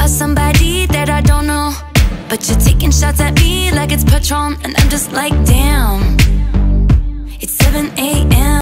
about somebody that I don't know, but you're taking shots at me like it's Patron, and I'm just like, damn.